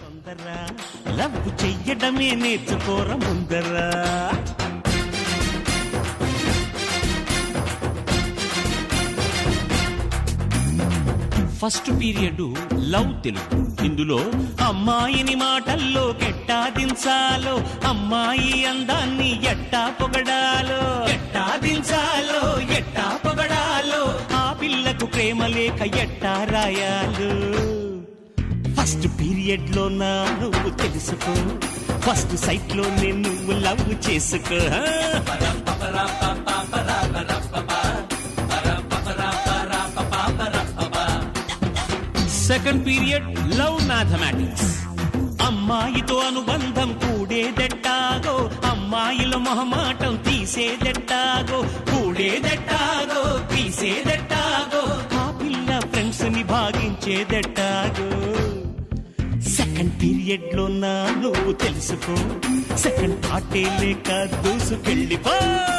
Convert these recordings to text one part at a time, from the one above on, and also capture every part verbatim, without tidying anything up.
తొందర లవ్ చెయ్యడమే నేర్చుకోర ముందరా. First period love Telugu. ఇందులో అమ్మాయిని మాటల్లో ఎట్టా దించాలో, అమ్మాయి అందాన్ని ఎట్టా పొగడాలో, ఎట్టా దించాలో ఎట్టా పొగడాలో, ఆ పిల్లకు ప్రేమ లేఖ ఎట్టా రాయాలో. ఫస్ట్ పీరియడ్ లో నా నువ్వు తెలుసుకో, ఫస్ట్ సైట్ లో నేను నువ్వు లవ్ చేసుకో. Second period love mathematics. అమ్మాయితో అనుబంధం కూడేదెట్టాగో, అమ్మాయిల మొహమాటం తీసేదెట్టాగో, కూడేదెట్టాగో తీసేదెట్టాగో, ఆ పిల్ల ఫ్రెండ్స్ ని భాగించేదెట్టాగో. సెకండ్ పీరియడ్ లో నా నువ్వు తెలుసుకో, సెకండ్ పార్టీ లేక దూసుకెళ్ళిపో.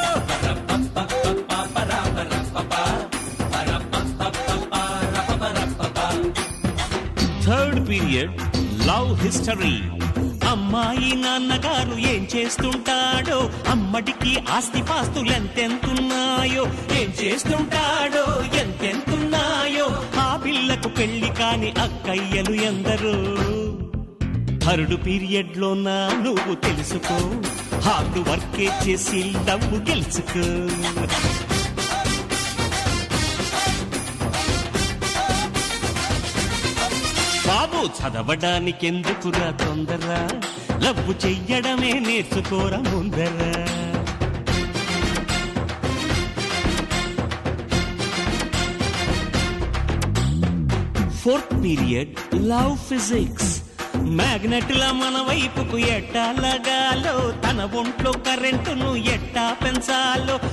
Third period love history. అమ్మాయి నాన్నగారు ఏం చేస్తుంటాడో, అమ్మడికి ఆస్తి పాస్తులు ఎంతెంతున్నాయో, ఏం చేస్తుంటాడో ఎంతెంతున్నాయో, ఆ పిల్లకు పెళ్లి కాని అక్కయ్యలు ఎందరో. థర్డ్ పీరియడ్ లో నా నువ్వు తెలుసుకో, హార్డ్ వర్కే చేసి డబ్బు గెలుచుకో. బాబు చదవడానికెందుకురా తొందర, లవ్ చెయ్యడమే నేర్చుకోరా ముందరా. Fourth period love physics. మ్యాగ్నెట్ల మన వైపుకు ఎట్టా లగాలో, తన ఒంట్లో కరెంటును ఎట్టా పెంచాలో,